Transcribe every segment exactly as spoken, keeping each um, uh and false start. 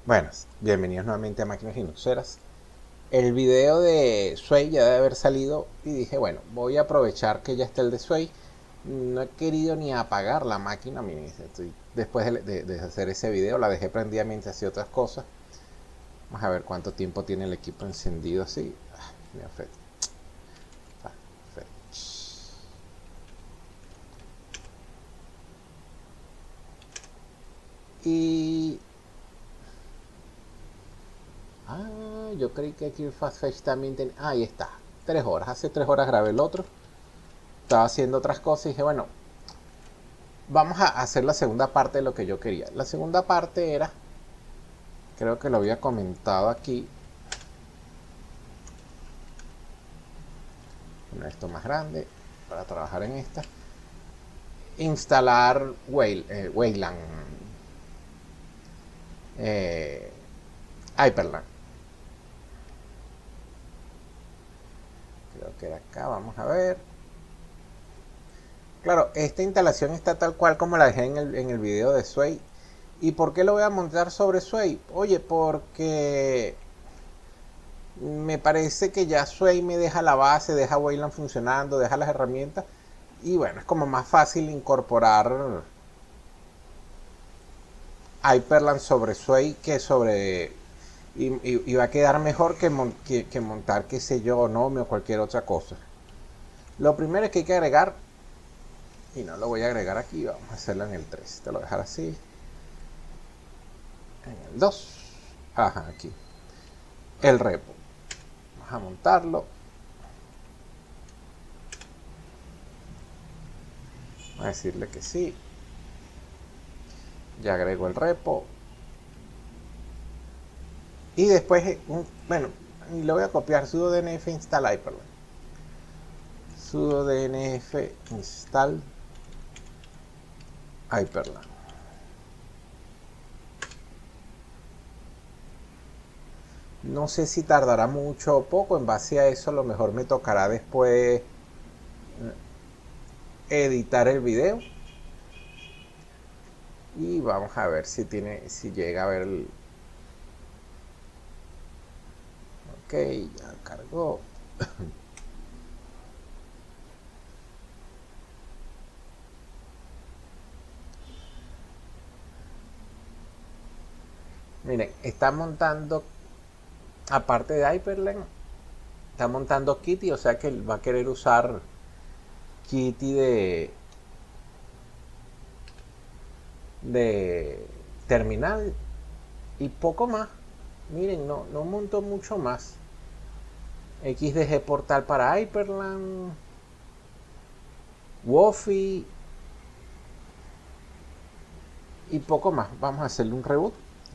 Bueno, bienvenidos nuevamente a Máquinas Linuxeras. El video de Sway ya debe haber salido y dije, bueno, voy a aprovechar que ya está el de Sway. No he querido ni apagar la máquina. Miren, estoy, después de, de- de hacer ese video la dejé prendida mientras hacía otras cosas. Vamos a ver cuánto tiempo tiene el equipo encendido así. Ah, me afecta. Ah, fetch. Y... Ah, yo creí que aquí el Fast Fetch también tenía... Ah, ahí está. Tres horas. Hace tres horas grabé el otro. Estaba haciendo otras cosas y dije, bueno, vamos a hacer la segunda parte de lo que yo quería. La segunda parte era, creo que lo había comentado aquí, poner esto más grande para trabajar en esta, instalar Wayland, eh, Wayland eh, Hyperland. Creo que era acá, vamos a ver. Claro, esta instalación está tal cual como la dejé en el, en el video de Sway. ¿Y por qué lo voy a montar sobre Sway? Oye, porque me parece que ya Sway me deja la base, deja Wayland funcionando, deja las herramientas. Y bueno, es como más fácil incorporar Hyperland sobre Sway que sobre... Y, y, y va a quedar mejor que, mon, que, que montar, qué sé yo, Gnome o cualquier otra cosa. Lo primero es que hay que agregar, y no lo voy a agregar aquí, vamos a hacerlo en el tres. Te lo voy a dejar así. En el dos. Ajá, aquí. El repo. Vamos a montarlo. Vamos a decirle que sí. Ya agrego el repo. Y después, bueno, lo voy a copiar, sudo dnf install hyperland. Sudo dnf install hyperland. No sé si tardará mucho o poco, en base a eso a lo mejor me tocará después editar el video. Y vamos a ver si tiene, si llega a ver el... Ok, ya cargó. Miren, está montando, aparte de Hyperland, está montando Kitty, o sea que va a querer usar Kitty de, de terminal y poco más. Miren, no, no montó mucho más. X D G portal para Hyperland, Wofi y poco más. Vamos a hacerle un reboot.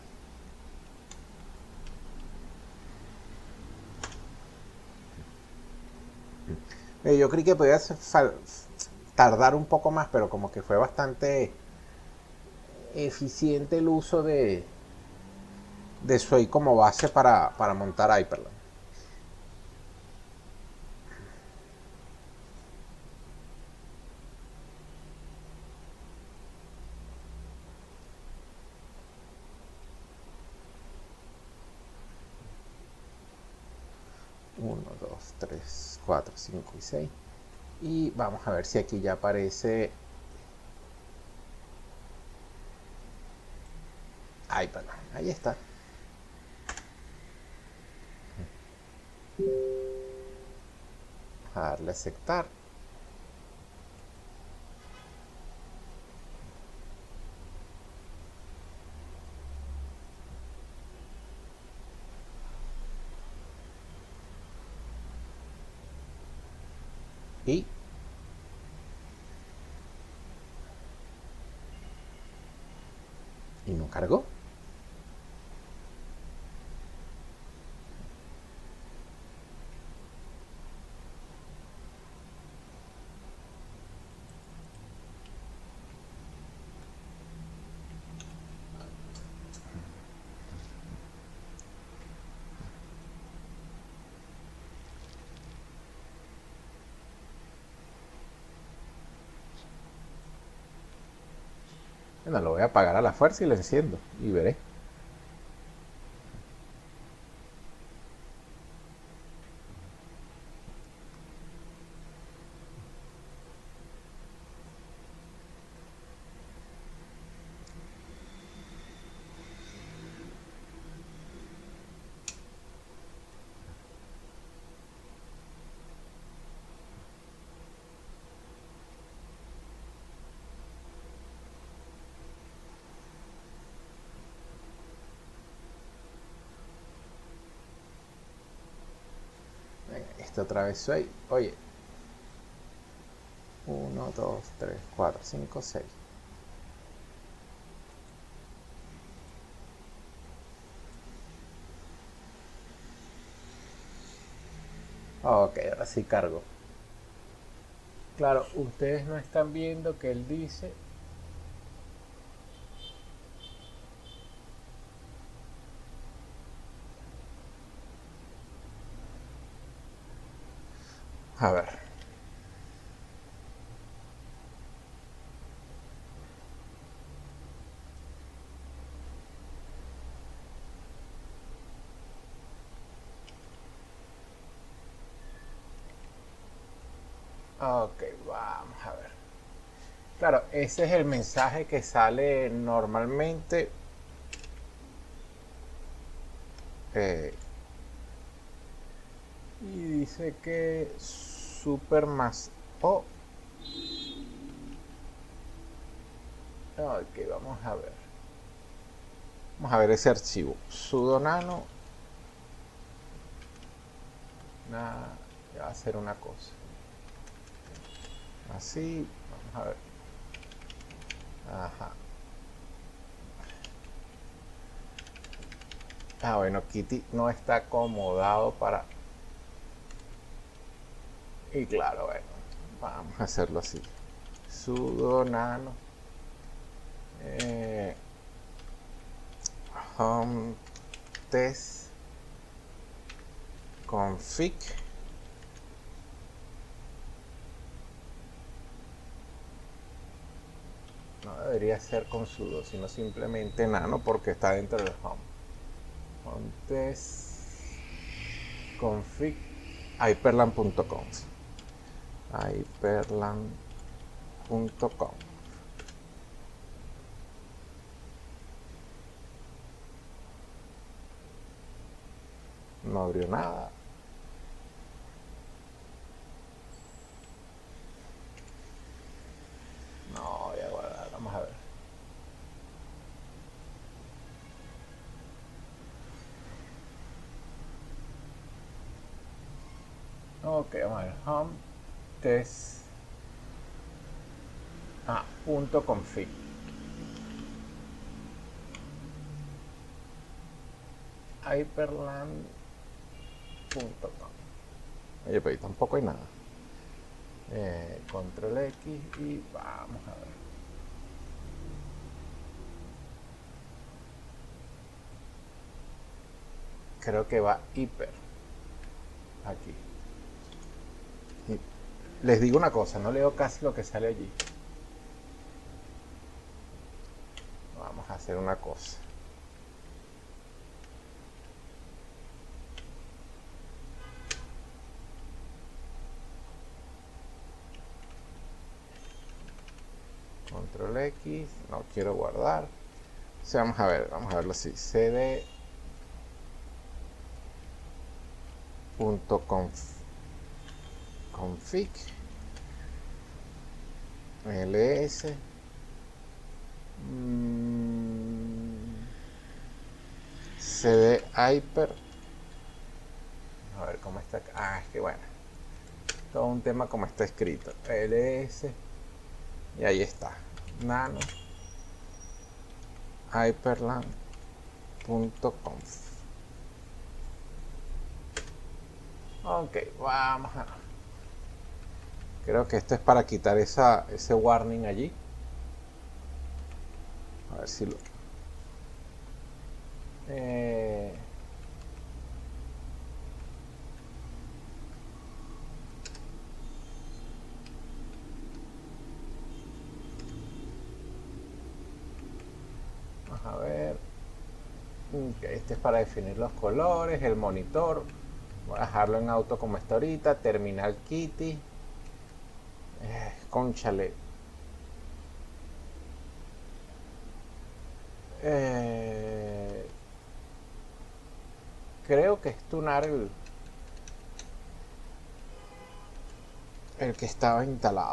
Eh, yo creí que podía tardar un poco más, pero como que fue bastante eficiente el uso de, de Sway como base para, para montar Hyperland. uno, dos, tres, cuatro, cinco y seis. Y vamos a ver si aquí ya aparece Hyperland. Ahí está. A darle a aceptar. Y y no cargó. Bueno, lo voy a apagar a la fuerza y lo enciendo y veré. este otra vez Sway. Oye, uno, dos, tres, cuatro, cinco, seis. Ok, ahora sí cargo. Claro, ustedes no están viendo que él dice. A ver. Ok, vamos a ver. Claro, ese es el mensaje que sale normalmente. Eh, y dice que super más O. Ok, vamos a ver. Vamos a ver ese archivo. Sudo nano. Nada, ya va a hacer una cosa. Así, vamos a ver. Ajá. Ah, bueno, Kitty no está acomodado para. Y claro, bueno, vamos a hacerlo así. Sudo nano. Eh, home test config. No debería ser con sudo, sino simplemente nano porque está dentro del home. Home test config hyperland punto com. hyperland punto com. No abrió nada. No, voy a guardar, vamos a ver. Ok, vamos a ver. Home test. Ah, punto config. hyperland punto com. Oye, pero ahí tampoco hay nada. Eh, control X y vamos a ver. Creo que va hiper aquí. Y les digo una cosa, no leo casi lo que sale allí. Vamos a hacer una cosa. Control X, no quiero guardar. O sea, vamos a ver, vamos a verlo así. cd punto config ls mm, cd hyper. A ver cómo está acá. Ah, es que bueno, todo un tema como está escrito. ls y ahí está. Nano hyperland punto conf. Ok, vamos a. Creo que esto es para quitar esa, ese warning allí. A ver si lo. Eh, vamos a ver. Okay, este es para definir los colores, el monitor. Voy a dejarlo en auto como está ahorita. Terminal Kitty. Eh, cónchale. Eh, creo que es tunar el, el que estaba instalado.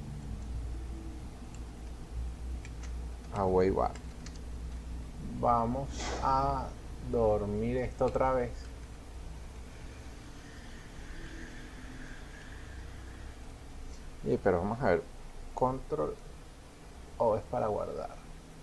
Away va. Vamos a dormir esto otra vez. Y pero vamos a ver. Control O es para guardar.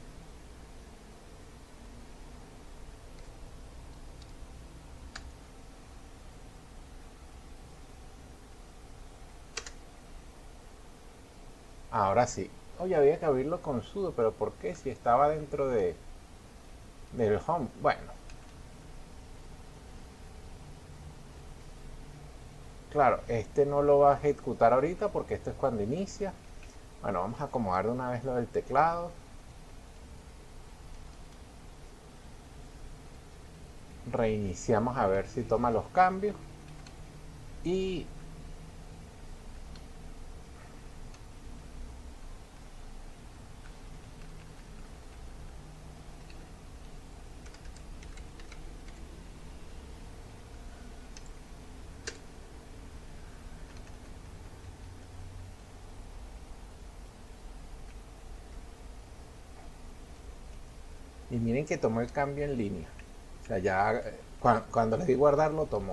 Ahora sí. Oye, había que abrirlo con sudo, pero ¿por qué? Si estaba dentro de del home. Bueno, claro, este no lo va a ejecutar ahorita porque esto es cuando inicia. Bueno, vamos a acomodar de una vez lo del teclado. Reiniciamos a ver si toma los cambios. Y Y miren que tomó el cambio en línea. O sea, ya eh, cuando, cuando le di guardar lo tomó.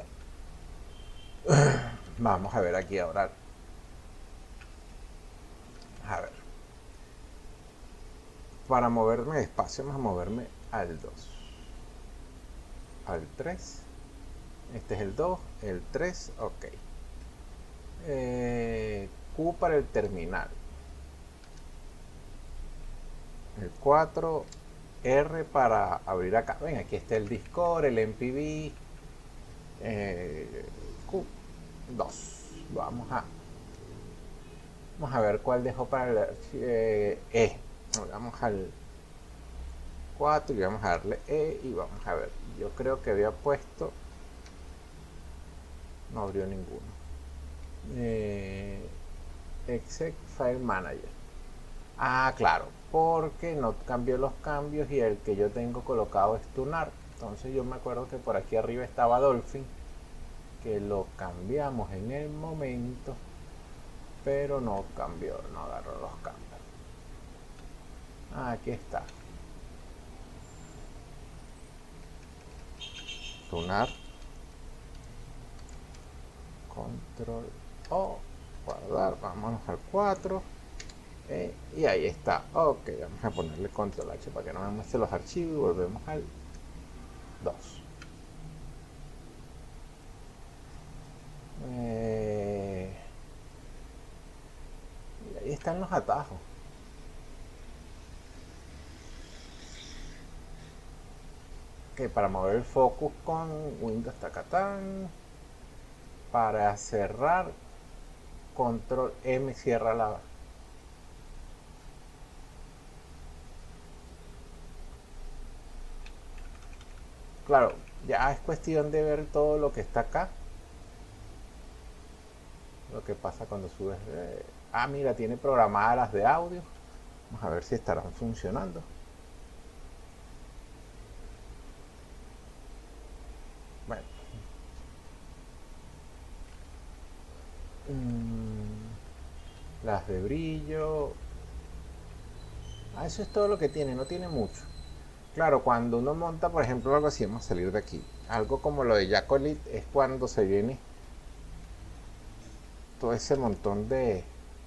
Vamos a ver aquí ahora. A ver. Para moverme despacio, vamos a moverme al dos. Al tres. Este es el dos, el tres, ok. Eh, Q para el terminal. El cuatro, R para abrir acá. Ven, aquí está el Discord, el M P B. Eh, Q dos. Vamos a Vamos a ver cuál dejó para el eh, E. Vamos al cuatro y vamos a darle E y vamos a ver. Yo creo que había puesto. No abrió ninguno. Eh, Exec File Manager. Ah, claro, porque no cambió los cambios y el que yo tengo colocado es Tunar. Entonces yo me acuerdo que por aquí arriba estaba Dolphin, que lo cambiamos en el momento, pero no cambió, no agarró los cambios. Ah, aquí está. Tunar. Control O. Guardar. Vámonos al cuatro. Eh, y ahí está. Ok, vamos a ponerle control H para que no me muestre los archivos y volvemos al dos. Eh, y ahí están los atajos. Que para mover el focus con Windows Tacatán. Para cerrar, control M cierra la. Claro, ya es cuestión de ver todo lo que está acá. Lo que pasa cuando subes. Eh, ah, mira, tiene programadas las de audio. Vamos a ver si estarán funcionando. Bueno. Mm, las de brillo. Ah, eso es todo lo que tiene, no tiene mucho. Claro, cuando uno monta, por ejemplo, algo así, vamos a salir de aquí. Algo como lo de Jacolit es cuando se viene todo ese montón de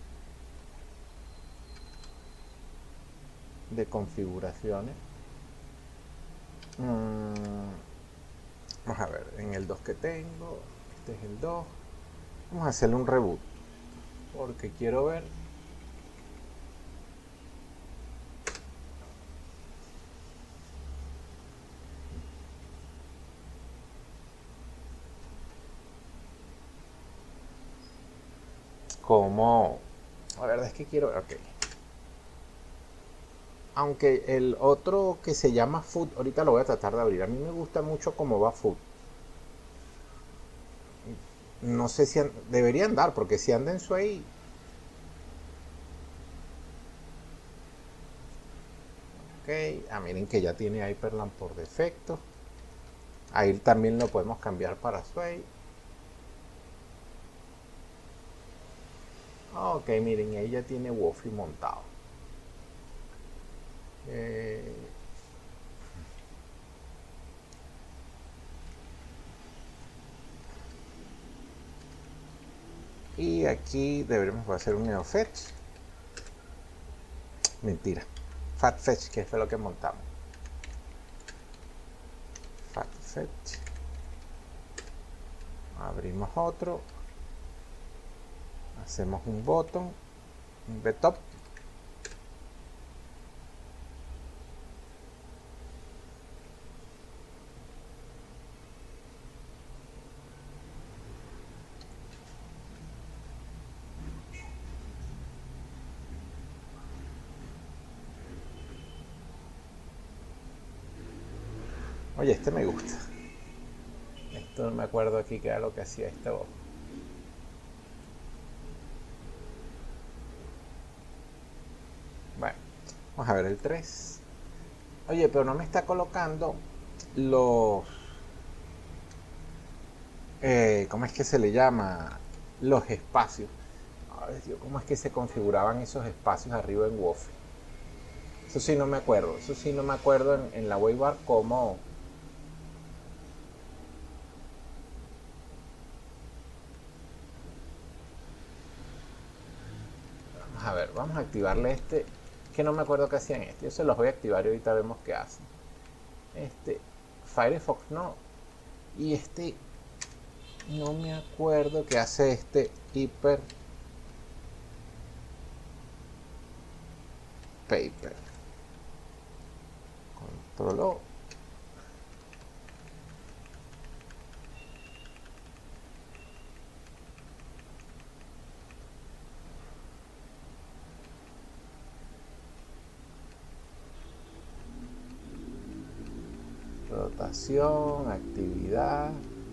de configuraciones. Mm, vamos a ver, en el dos que tengo, este es el dos. Vamos a hacerle un reboot porque quiero ver. Cómo. La verdad es que quiero. Ok. Aunque el otro que se llama Food, ahorita lo voy a tratar de abrir. A mí me gusta mucho cómo va Food. No sé si an- debería andar, porque si anda en Sway. Ok. Ah, miren que ya tiene Hyperland por defecto. Ahí también lo podemos cambiar para Sway. Ok, miren, ahí ya tiene Wofi montado. Eh, y aquí deberemos hacer un neofetch. Mentira. Fatfetch, que fue lo que montamos. Fatfetch. Abrimos otro. Hacemos un botón. Un btop. Oye, este me gusta. Esto no me acuerdo aquí que era lo que hacía este voz. Bueno, vamos a ver el tres. Oye, pero no me está colocando los... Eh, ¿Cómo es que se le llama? Los espacios. Ay, Dios, ¿cómo es que se configuraban esos espacios arriba en Wofi? Eso sí no me acuerdo. Eso sí no me acuerdo en, en la Waybar cómo... Vamos a ver, vamos a activarle este, que no me acuerdo qué hacían este. Yo se los voy a activar y ahorita vemos qué hacen. Este, Firefox no. Y este, no me acuerdo qué hace este hiper paper. Controló. Rotación, actividad.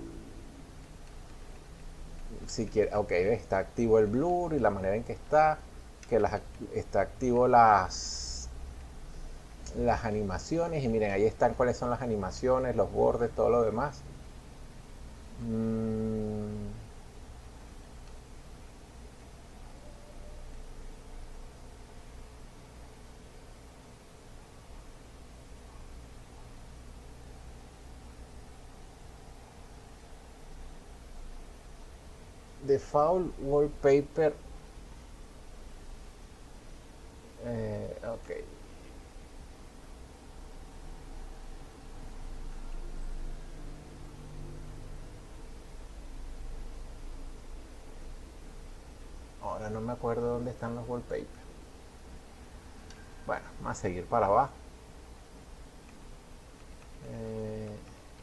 Si quiere, ok, está activo el blur y la manera en que está, que las, está activo las las animaciones y miren, ahí están cuáles son las animaciones, los bordes, todo lo demás. Mm. Default wallpaper. Eh, ok. Ahora no me acuerdo dónde están los wallpapers. Bueno, vamos a seguir para abajo. Eh,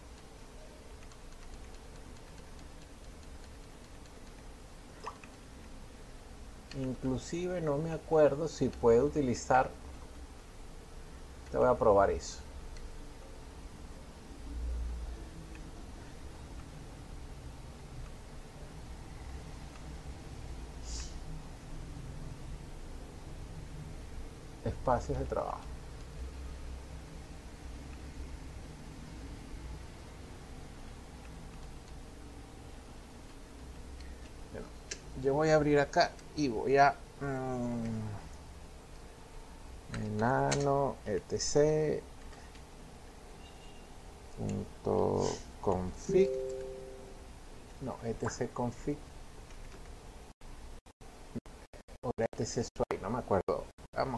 inclusive no me acuerdo si puedo utilizar. Te voy a probar eso. Espacios de trabajo. Bueno, yo voy a abrir acá y voy a mmm, enano etc punto config, no, etc config o etc sway, no me acuerdo, vamos,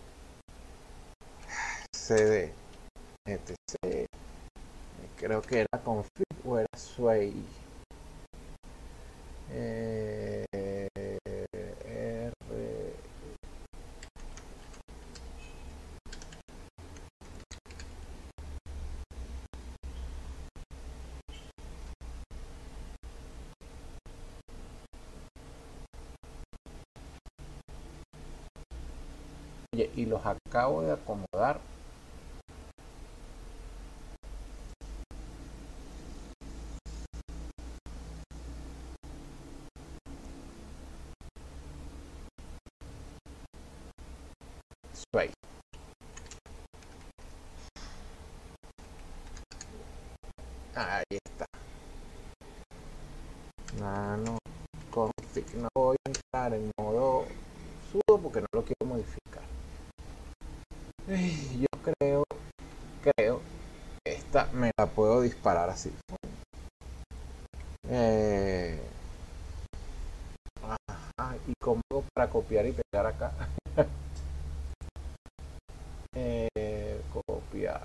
cd etc, creo que era config o era sway. eh, R, oye, y los acabo de acomodar. Sway. Ahí está. Nano config. No voy a entrar en modo sudo porque no lo quiero modificar. Eh, Yo creo, creo que esta me la puedo disparar así. Eh, ajá, y como hago para copiar y pegar acá. Eh, copiar.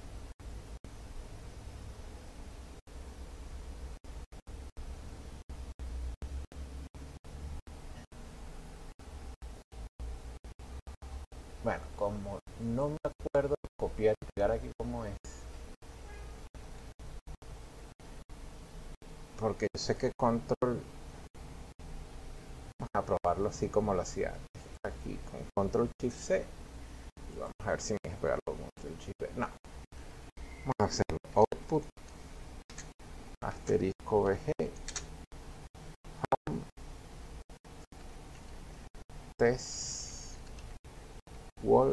Bueno, como no me acuerdo de copiar y pegar aquí como es, porque yo sé que control, vamos a probarlo así como lo hacía aquí con control shift C y vamos a ver si me deja pegarlo con control shift V. No, vamos a hacerlo output asterisco vg test wall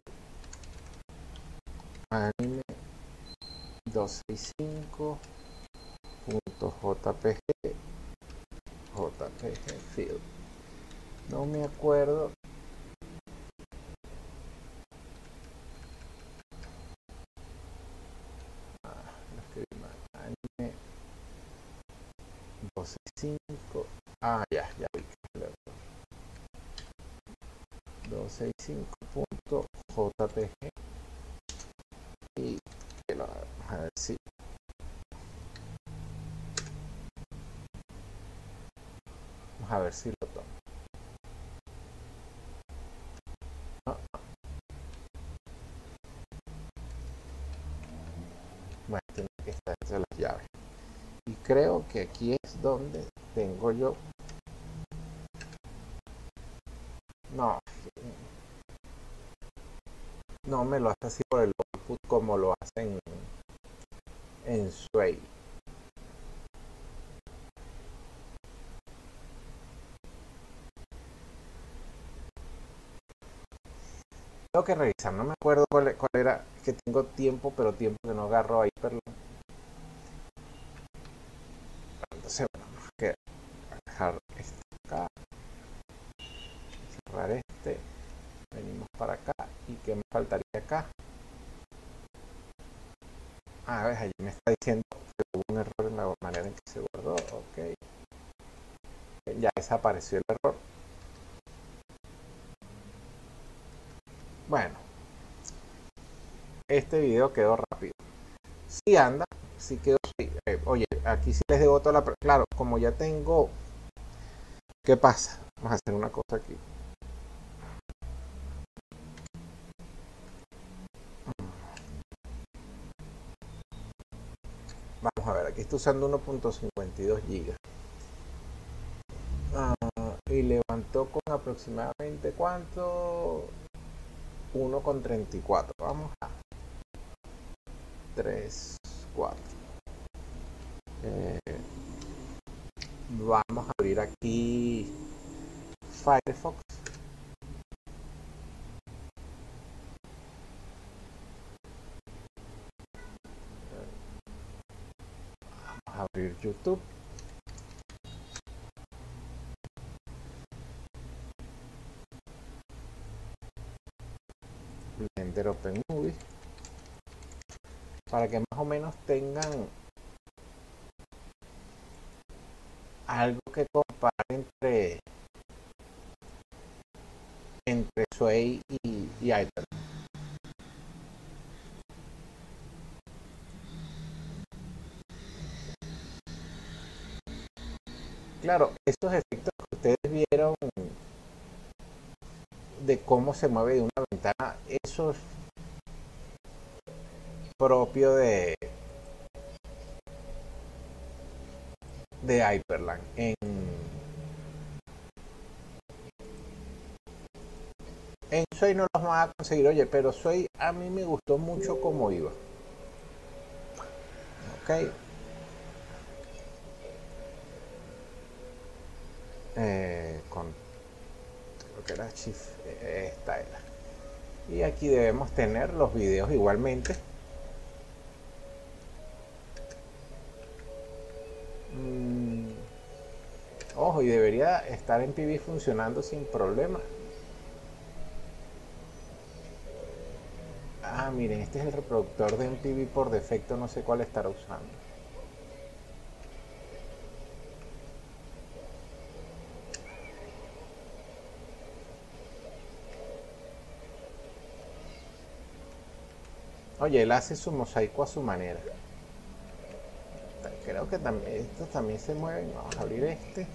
anime doscientos sesenta y cinco punto jpg jpg field. No me acuerdo. Ah, lo escribí mal. Anime doscientos sesenta y cinco. Ah, ya, ya vi que es doscientos sesenta y cinco punto jpg y que lo, vamos a ver si vamos a ver si lo tomo. No, bueno, tiene que estar entre las llaves. Y creo que aquí es donde tengo yo. No, no me lo hace así por el output como lo hacen en Sway. Tengo que revisar, no me acuerdo cuál, cuál era, que tengo tiempo, pero tiempo que no agarro ahí, pero entonces bueno, vamos a dejar esto acá, cerrar este, venimos para acá y que me faltaría acá. Ah, ves, allí me está diciendo que hubo un error en la manera en que se guardó, ok, ya desapareció el error. Bueno, este video quedó rápido. Si anda, si quedó. Eh, oye, aquí sí les debo toda la. Claro, como ya tengo. ¿Qué pasa? Vamos a hacer una cosa aquí. Vamos a ver, aquí estoy usando uno punto cincuenta y dos gigas. Ah, y levantó con aproximadamente ¿cuánto? uno con treinta y cuatro. Vamos a tres, cuatro. Eh, vamos a abrir aquí Firefox. Vamos a abrir YouTube. Blender Open Movie. Para que más o menos tengan algo que comparar entre entre Sway y, y iPad. Claro, esos efectos que ustedes vieron de cómo se mueve de una ventana, eso es propio de, de Hyperland. En, en Sway no los van a conseguir, oye, pero Sway a mí me gustó mucho como iba. Ok. Eh, con creo que era Shift, eh, esta era. Y aquí debemos tener los videos igualmente. Mm, ojo, y debería estar en P V funcionando sin problema. Ah, miren, este es el reproductor de M T V por defecto, no sé cuál estará usando. Oye, él hace su mosaico a su manera. Creo que también, estos también se mueven. Vamos a abrir este.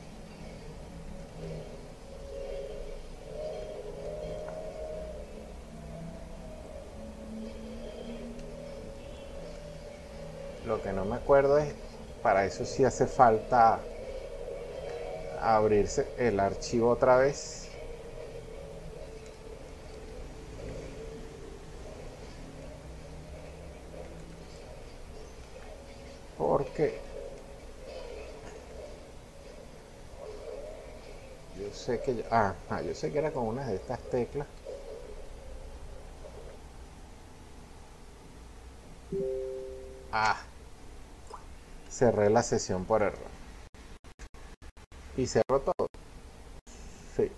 Lo que no me acuerdo es, para eso sí hace falta abrirse el archivo otra vez. Porque yo sé que... Ah, ah, yo sé que era con una de estas teclas. Ah, cerré la sesión por error. Y cerró todo. Sí.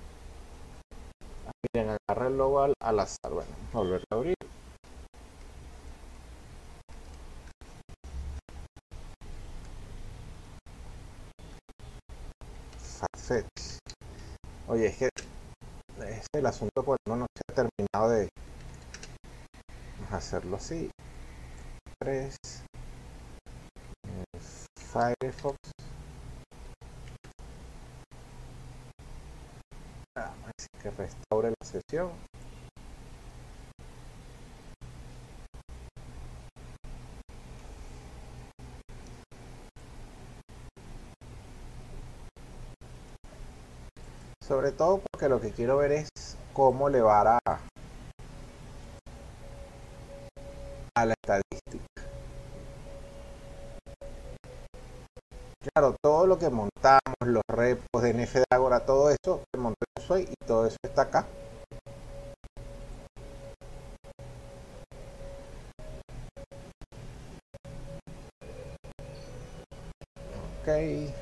Miren, agarra el logo al, al azar. Bueno, volverlo a abrir. Facets. Oye, es que es el asunto por no, no se ha terminado de... Vamos a hacerlo así. tres. Firefox. Vamos a decir que restaure la sesión. Sobre todo porque lo que quiero ver es cómo le va a, a la estadística. Claro, todo lo que montamos, los repos de N F de Agora, todo eso se montó en Sway y todo eso está acá. Ok.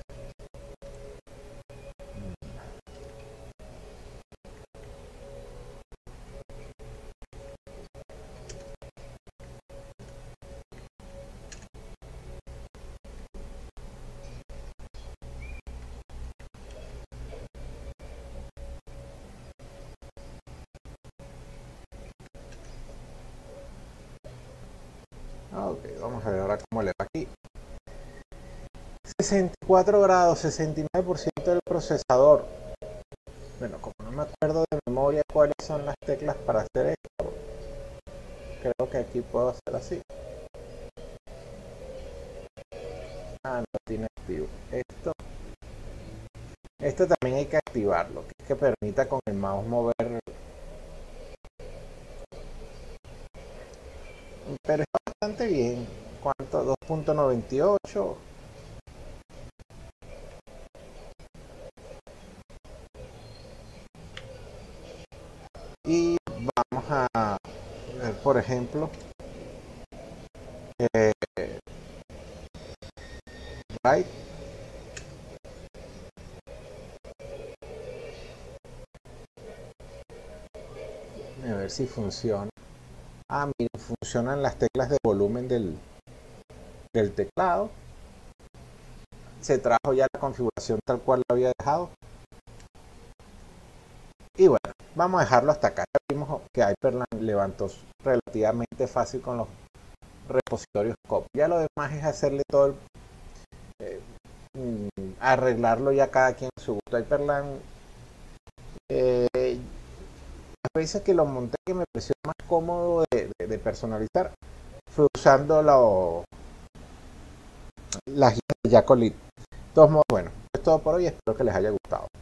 Ok, vamos a ver ahora cómo le va aquí. sesenta y cuatro grados, sesenta y nueve por ciento del procesador. Bueno, como no me acuerdo de memoria cuáles son las teclas para hacer esto, creo que aquí puedo hacer así. Ah, no tiene activo. Esto, esto también hay que activarlo, que es que permita con el mouse mover. Pero está bastante bien. ¿Cuánto? dos punto noventa y ocho. Y vamos a ver, por ejemplo, eh, right. A ver si funciona. Ah, miren, funcionan las teclas de volumen del, del teclado. Se trajo ya la configuración tal cual lo había dejado. Y bueno, vamos a dejarlo hasta acá. Ya vimos que Hyperland levantó relativamente fácil con los repositorios C O P. Ya lo demás es hacerle todo el, eh, arreglarlo ya cada quien su gusto. Hyperland, eh, las veces que lo monté que me pareció más cómodo de, de, de personalizar fue usando lo, las guías de Jacolit. De todos modos, bueno, es todo por hoy. Espero que les haya gustado.